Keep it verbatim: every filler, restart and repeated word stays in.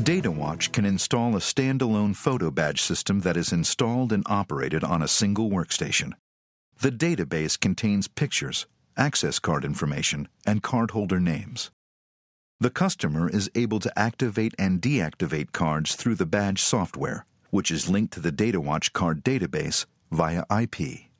Datawatch can install a standalone photo badge system that is installed and operated on a single workstation. The database contains pictures, access card information, and cardholder names. The customer is able to activate and deactivate cards through the badge software, which is linked to the Datawatch card database via I P.